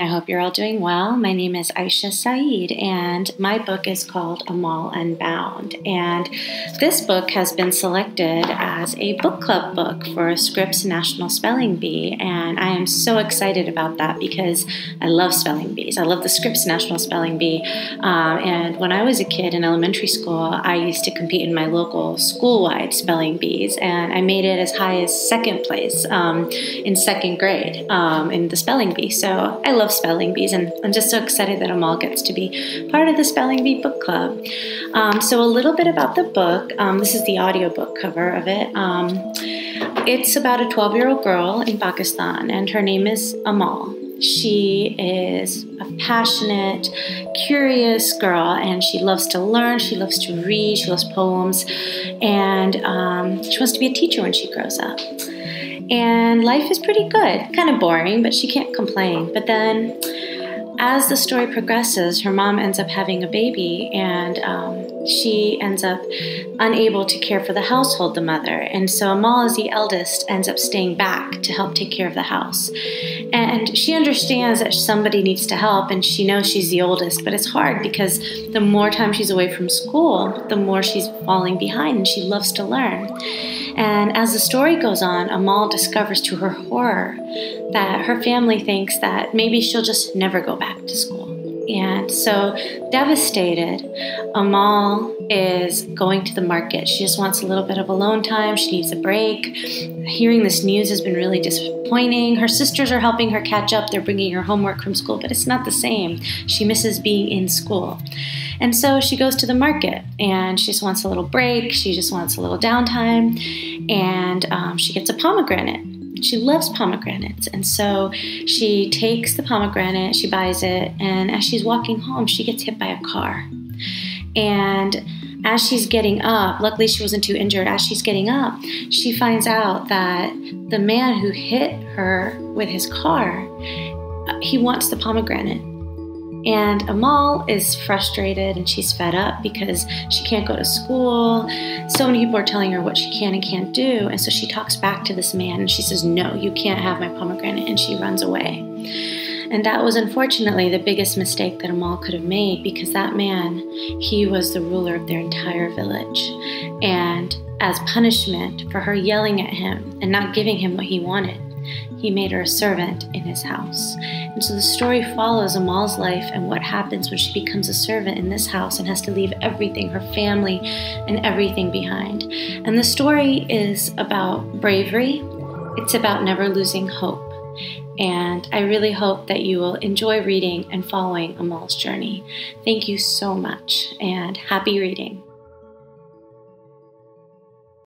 I hope you're all doing well. My name is Aisha Saeed, and my book is called Amal Unbound. And this book has been selected as a book club book for Scripps National Spelling Bee, and I am so excited about that because I love spelling bees. I love the Scripps National Spelling Bee, and when I was a kid in elementary school, I used to compete in my local school-wide spelling bees, and I made it as high as second place in second grade in the spelling bee. So I love spelling bees, and I'm just so excited that Amal gets to be part of the Spelling Bee Book Club. So a little bit about the book. This is the audiobook cover of it. It's about a 12-year-old girl in Pakistan, and her name is Amal. She is a passionate, curious girl, and she loves to learn, she loves to read, she loves poems, and she wants to be a teacher when she grows up. And life is pretty good, kind of boring, but she can't complain. But then as the story progresses, her mom ends up having a baby, and she ends up unable to care for the household, the mother. And so Amal, as the eldest, ends up staying back to help take care of the house. And she understands that somebody needs to help, and she knows she's the oldest, but it's hard because the more time she's away from school, the more she's falling behind, and she loves to learn. And as the story goes on, Amal discovers to her horror that her family thinks that maybe she'll just never go back to school. And so, devastated, Amal is going to the market. She just wants a little bit of alone time. She needs a break. Hearing this news has been really disappointing. Her sisters are helping her catch up. They're bringing her homework from school, but it's not the same. She misses being in school. And so she goes to the market, and she just wants a little break. She just wants a little downtime, and she gets a pomegranate. She loves pomegranates, and so she takes the pomegranate, she buys it, and as she's walking home, she gets hit by a car. And as she's getting up, luckily she wasn't too injured, as she's getting up, she finds out that the man who hit her with his car, he wants the pomegranate. And Amal is frustrated and she's fed up because she can't go to school. So many people are telling her what she can and can't do. And so she talks back to this man and she says, "No, you can't have my pomegranate." And she runs away. And that was unfortunately the biggest mistake that Amal could have made, because that man, he was the ruler of their entire village. And as punishment for her yelling at him and not giving him what he wanted, he made her a servant in his house. And so the story follows Amal's life and what happens when she becomes a servant in this house and has to leave everything, her family and everything behind. And the story is about bravery. It's about never losing hope. And I really hope that you will enjoy reading and following Amal's journey. Thank you so much, and happy reading.